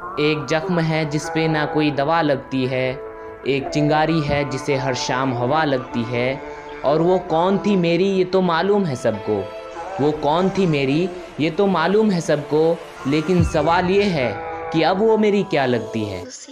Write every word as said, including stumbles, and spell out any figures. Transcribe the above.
एक जख्म है जिस पे ना कोई दवा लगती है, एक चिंगारी है जिसे हर शाम हवा लगती है। और वो कौन थी मेरी ये तो मालूम है सबको, वो कौन थी मेरी ये तो मालूम है सबको, लेकिन सवाल ये है कि अब वो मेरी क्या लगती है।